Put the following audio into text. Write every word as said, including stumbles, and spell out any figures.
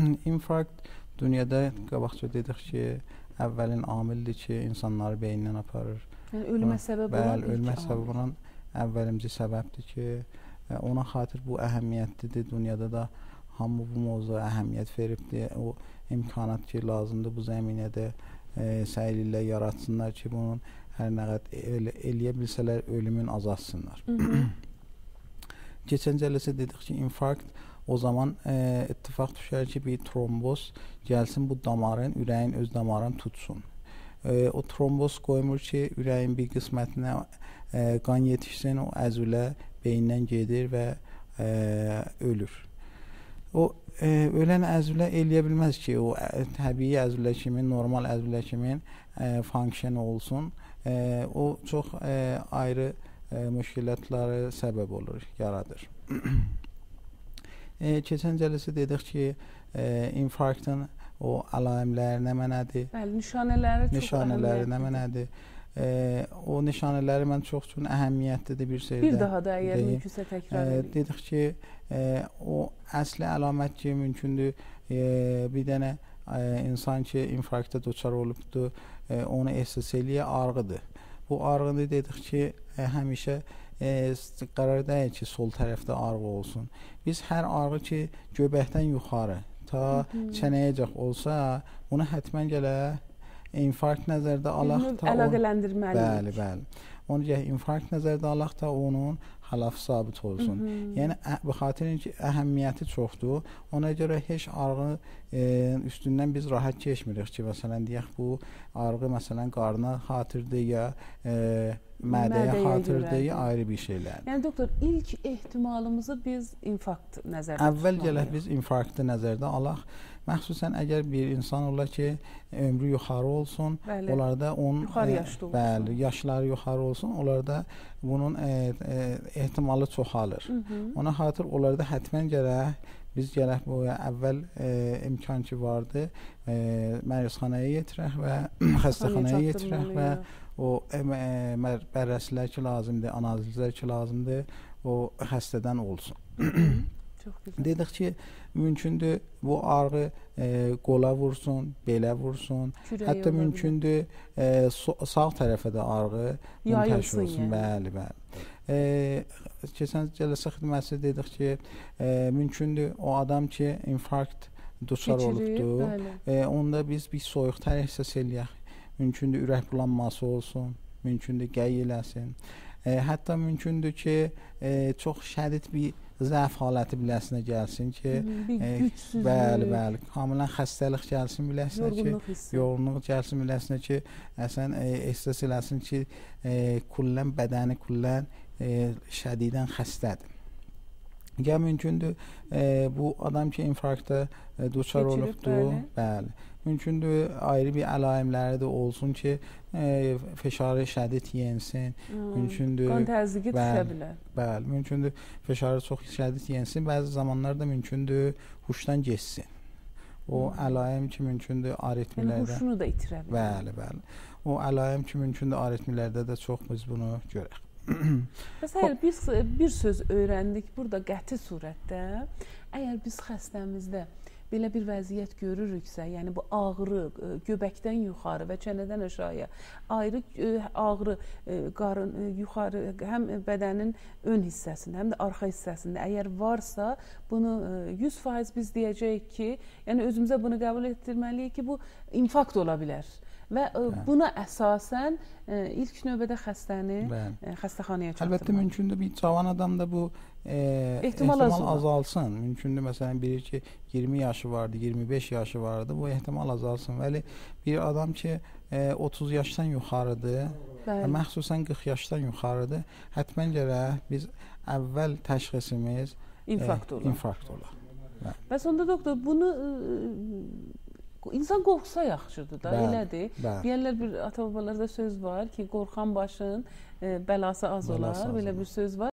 infarkt dünyada qabaqca dedik ki, əvvəlin amildir ki, insanları beynindən aparır. Yəni ölümə səbəb olan Bəli, ölümə səbəb olan əvvəlimci səbəbdir ki, ona xatir bu əhəmiyyətlidir. Dünyada da hamı bu mövzuya əhəmiyyət veribdir. O imkanat ki, lazımdır bu zəminədə e, səyirlə yaratsınlar ki, bunun hər nə qədər el eləyə bilsələr ölümün azaltsınlar. Keçən cələsə dedik ki, infarkt o zaman e, ittifaq düşər ki, bir tromboz gəlsin bu damarın, ürəyin öz damarını tutsun. E, o tromboz qoymur ki, ürəyin bir qismətinə e, qan yetişsin, o əzvlə beyindən gedir və e, ölür. O e, ölən əzvlə eləyə bilməz ki, o ə, təbii əzvlə kimi, normal əzvlə kimi e, funksiyon olsun. E, o çox e, ayrı e, müşkilətləri səbəb olur, yaradır. e, keçən cələsə dedik ki, e, infarktın o əlamətləri nə mənədir? Bəli, nişanələri çox nişanələri nə mənədir? E, o nişanələri mən çox üçün əhəmiyyətlidir bir şeydə. Bir daha da əgər mümkünsə təkrar edin. E, dedik ki, e, o əsli əlamət ki, mümkündür e, bir dənə e, insan ki, infarkta duçar olubdur, e, onu ehsas eləyə arğıdır. Bu arğını dedik ki, e, həmişə e, qərar deyil ki, sol tərəfdə arğı olsun. Biz hər arğı ki, göbəkdən yuxarı ta çənəyəcək olsa, bunu həttəmən gələ infarkt nəzərdə alaq da əlaqələndirməliyik. Bəli, bəli. Onu gəl infarkt nəzərdə alaq da onun xilaf sabit olsun. Hı -hı. Yəni bu xatirin ki, əhəmiyyəti çoxdur. Ona görə heç arğı e, üstündən biz rahat keçmirik ki, məsələn deyək bu arğı məsələn qarına xatirdir ya e, mədəyə xatirdir ya ayrı bir şeylərdir. Yəni doktor, ilk ehtimalımızı biz infarkt nəzərdə Əvvəl gələk biz infarktı nəzərdə alaq. Məxsusən əgər bir insan ola ki, ömrü yuxarı olsun, bəli. Onlarda onun yuxarı yaşlı olsun. Bəli, yaşları yuxarı olsun, onlarda bunun e, e, ehtimalı çoxalır. Hı -hı. Ona xatir onlarda həttəmən gərək biz gələk bu əvvəl e, imkan ki vardı, e, məruzxanaya yetirək və xəstəxanaya yetirək və o e, e, bərrəsilər ki lazımdır, analizlər ki lazımdır, o xəstədən olsun. Dedik ki, mümkündür bu arğı e, qola vursun, belə vursun, Kürəyi hətta mümkündür e, so sağ tərəfə də arğı yayılsın olsun. Yəni. Bəli, bəli. E, keçən cələsə xidmətçisi dedik ki, e, mümkündür o adam ki, infarkt duçar olubdur, e, onda biz bir soyuq tər ehsas eləyək. Mümkündür ürək bulanması olsun, mümkündür qəy eləsin. E, hətta mümkündür ki, e, çox şədid bir zəf haləti biləsinə gəlsin ki, bir gücsüzlük, bəli, bəli, kamilən xəstəlik gəlsin biləsinə ki, yorğunluq gəlsin biləsinə ki, əsən e, ehsas eləsin ki, e, kullən bədəni kullən e, şədidən xəstədir. Ya mümkündür e, bu adam ki, infarkta e, duçar olubdur, bəli. Mümkündür ayrı bir əlaimləri də olsun ki, e, feşarı şədid yensin. Mümkündür qan təzyiqi düşə bilər. Bəli, mümkündür feşarı çox şədid yensin. Bəzi zamanlarda mümkündür huşdan keçsin. O hmm. əlaim ki, mümkündür aritmilərdə. Yəni huşunu da itirə bilər. Bəli, bəli. O əlaim ki, mümkündür aritmilərdə də çox biz bunu görək. Məsələn, biz bir söz öyrəndik burada qəti surətdə. Əgər biz xəstəmizdə belə bir vəziyyət görürüksə, yəni bu ağrı göbəkdən yuxarı və çənədən aşağıya ayrı ağrı qarın yuxarı həm bədənin ön hissəsində, həm də arxa hissəsində əgər varsa, bunu yüz faiz biz deyəcəyik ki, yəni özümüzə bunu qəbul etdirməliyik ki, bu infarkt ola bilər. Və Bəli. Buna əsasən ilk növbədə xəstəni Bəli. Xəstəxanaya çatdırmaq. Əlbəttə mümkündür bir cavan adamda bu e, ehtimal, ehtimal azalsın. Mümkündür məsələn biri ki iyirmi yaşı vardı, iyirmi beş yaşı vardı, bu ehtimal azalsın. Bəli, bir adam ki e, otuz yaşdan yuxarıdır, və məxsusən qırx yaşdan yuxarıdır, həttəmən gərək biz əvvəl təşxisimiz infarkt e, olar. İnfarkt olar. Və sonda doktor bunu İnsan qorxsa yaxşıdır da, bəli, elədir. Bəli. Deyərlər bir ata-babalarda söz var ki, qorxan başın e, bəlası az olar, belə bir söz var.